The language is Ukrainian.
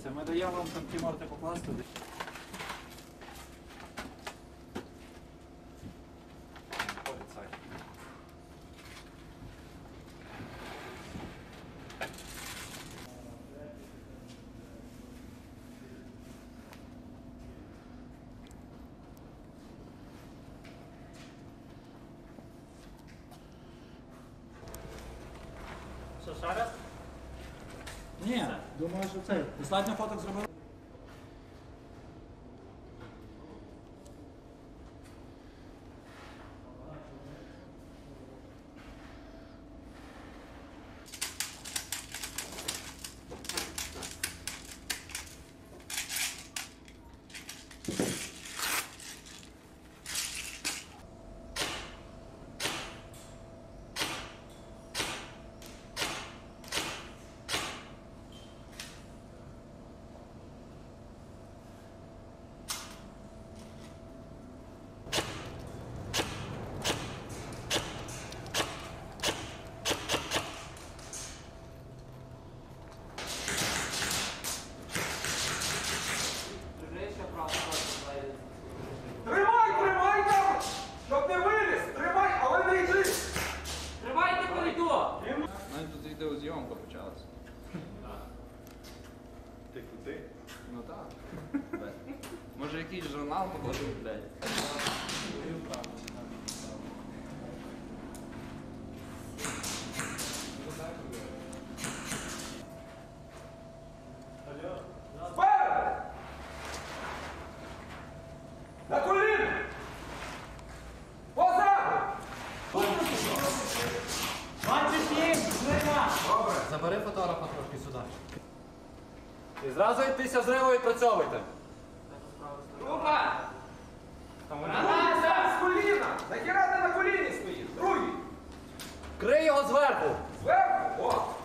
Дивіться, ми даємо вам там ті можете покласти. Що, ще раз? Ні, думаю, що це. Достатньо фоток зробили. Тримай там! Щоб не виліз! Тримай, але не йди! Тримайте коридор! У мене тут відеозйомка почалася. Ти куди? Ну так. Може якийсь журнал походив, блядь. Спереду! На коліна! Позаду! Забери фотографа трошки сюди. І зразу йтися зриву відпрацьовуйте. Рука! З коліна! Нахіра ти на коліні стоїш? Другий! Крий його зверху! Зверху! О!